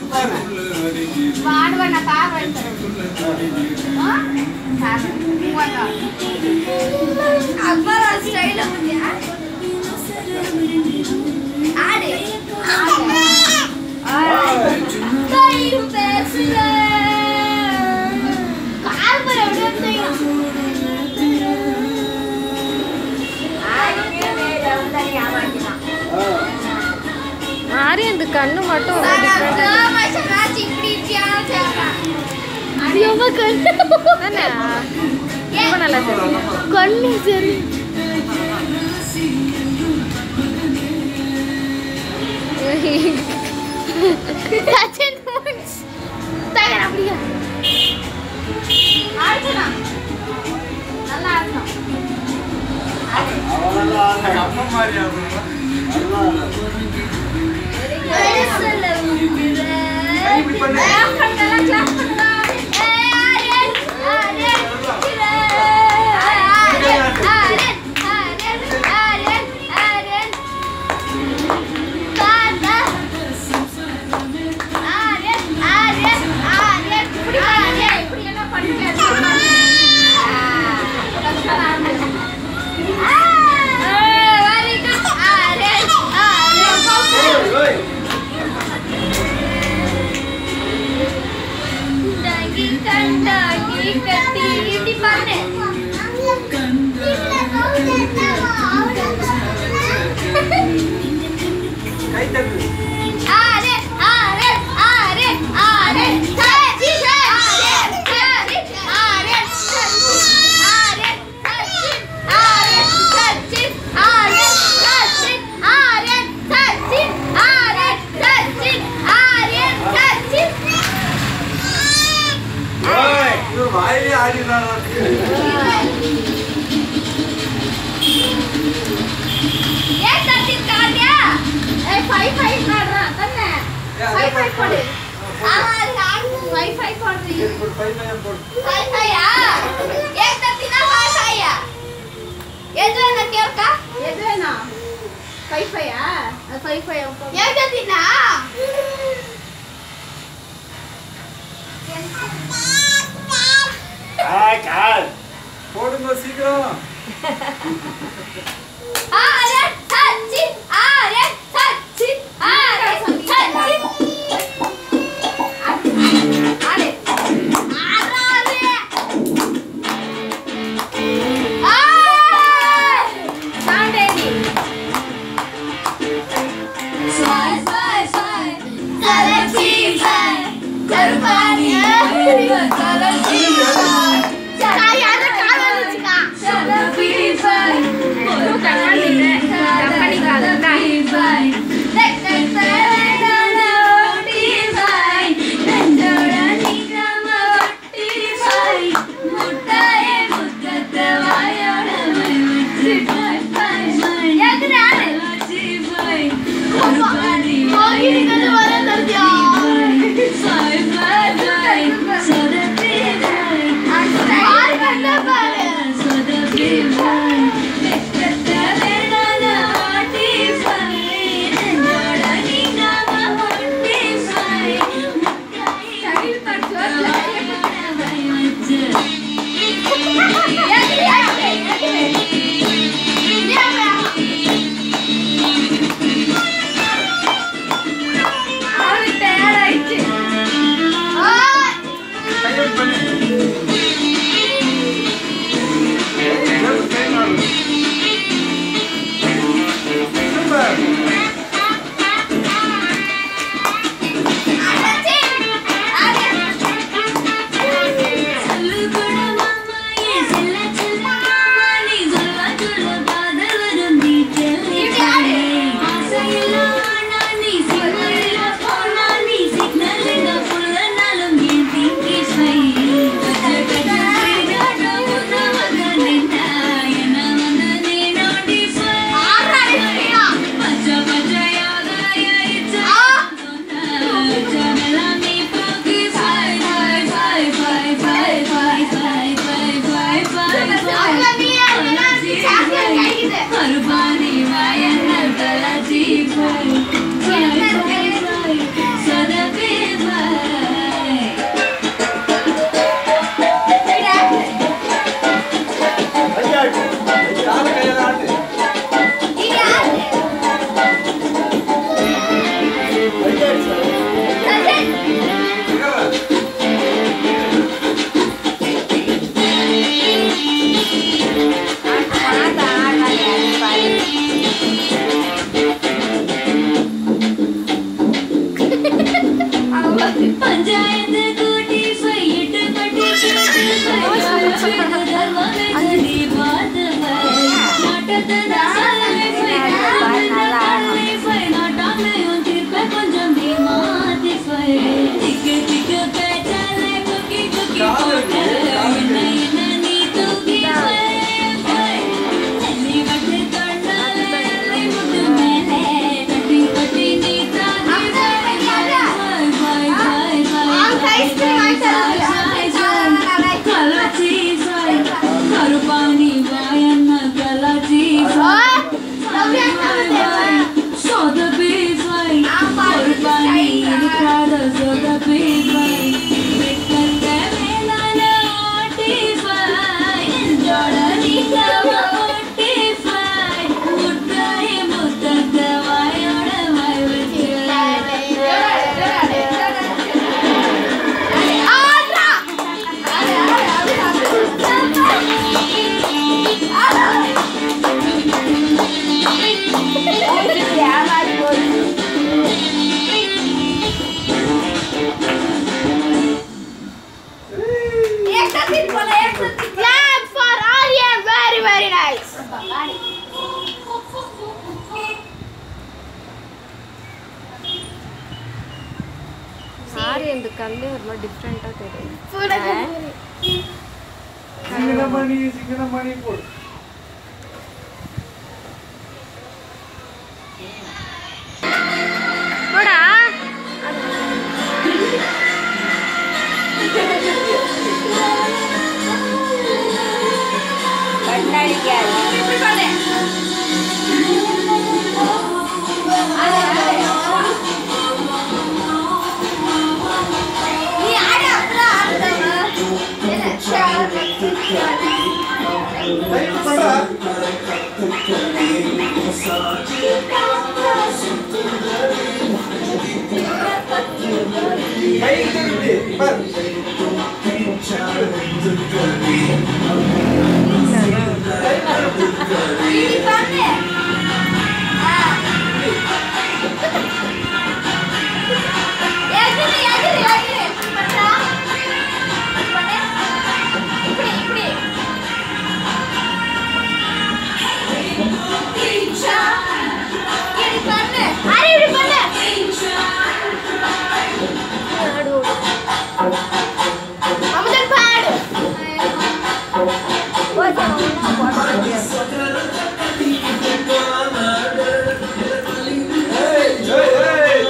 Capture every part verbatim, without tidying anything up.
பாடுவன பாவன் ஆ sir மூவா அக்பர் ஸ்டைல்ல முடியா ஆடு ஆடு டைம் பேசல கால் வர விடுறீங்க ஆடியே மேல உண்டனி ஆவாடினா ஆரி அந்த கண்ணு மட்டும் டிஃபரண்டா மாஷா ராஜி இப்படி தியாச்சா அடியமா கண்ணு தானே ரொம்ப நல்லா தெரியும் கண்ணு சரி Shachin moons தகர அப்படியே ஆடுனா நல்லா ஆடுனா அவளா அம்மா மாதிரி ஆடுனா நல்லா இப்படி பண்ணு கண்ணெல்லாம் கிளாப் பண்ணுடா ஏய் ஆரியன் ஆரியன் ஆரியன் ஆரியன் ஆரியன் ஆரியன் காதா ஆரியன் ஆரியன் ஆரியன் இப்படி ஆரியன் இப்படி என்ன பண்ணுங்க கண்டாகி கட்டி இப்படி பண்ணு கை தட்டு ஆரே ஆரே ஆரே ஆரே சச்சி ஆரே ஆரே ஆரே சச்சி ஆரே சச்சி ஆரே சச்சி ஆரே சச்சி ஆரே சச்சி ஆரே சச்சி ஆரே சச்சி ஓய் இது வாயிலே ஆடிறாரா ஏ சச்சி காடியா ஏ ஃபைவ் ஃபைவ் காடுறா தண்ணே ஃபைவ் ஃபைவ் போடு ஆமா ஃபைவ் ஃபைவ் போடு ஒரு ஃபைவ் ஃபைவ் போடு ஃபைவ் ஃபைவ் ஆ ஏ சச்சினா ஃபைவ் ஃபைவ் ஆ எதுனா கேக்கா எதுனா ஃபைவ் ஃபைவ் ஆ ஃபைவ் ஃபைவ் ஏ சச்சினா ஆ கால் போடுங்க சீக்கிரம் ஆரே சச்சி ஆரே சச்சி ஆரே சச்சி ஆரே ஆரே ஆ சாண்டேடி சாய் சாய் சாய் கலச்சி சாய் கருப்பானி கலச்சி சாய் சாய் யார காலச்சுக்கா கலச்சி சாய் ஒரு கண்ணாடில கம்பெனி காலடா சாய் டக் டக் சாய் ஓடி சாய் நஞ்சோட நீராம ஒட்டி சாய் முட்டாயே முத்தத்த வாயோட வச்சு சாய் சாய் சாய் எதுனால கலச்சி சாய் கருப்பானி கோகிரிக்கு வர தர்தியா சாய் சாய் சாய் சதத்தி சாய் ஆர் கண்ண பாரு சதத்தி சாய் வெக்கத்த வேணால ஆட்டி சாய் நஞ்சோட நீங்காம ஒட்டி சாய் முட்டாய் சைடு தட்டு வச்சு கையை பண்ணு ஏய் கை மாறு சூப்பர் Sorry, पंचायत कोटी फैट पटी अंगड़ी बात है नाटक ना साले फै नाले फै नाटक में उनकी पे पंजम दी माती फै टिक टिक पे चले कुकी कुकी कोटे नहीं नहीं तू भी फै फै नहीं बट करना ले ले मुझ में ले पटी पटी नीता पानी वायन गलाची सोद पीसाई पानी निकाल सोद पीसाई करते मेला नाटी फाई जोड़ा निकाल मोटी फाई मुट्टाई मुट्टत वायोड़ वाय Clap for Aarya, very very nice. Sorry இந்த கல்லே ஒரு மாதிரி டிஃப்ரெண்டா தெரியுது. சிங்கனமணி சிங்கனமணி போடு. போடா. கண்ணாடி கேள். இப்படி பாரு. அட நீ ஆட அப்பற ஆடுடா. என்ன ஷாட். லைட் போடா. லைட் இருக்கு பார். இது பாரு. ஆ. எகிரி எகிரி எகிரி. பட்டா. பண்ணு. இப்படி இப்படி. டீச்சா. இது பண்ணு. அரை இப்படி பண்ணு. ஆடு. அமுதன் பாடு. ஓகே நான் போட முடியாது. ஏய் ஏய் ஏய்.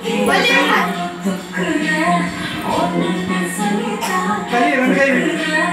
கை ரெண்டு கை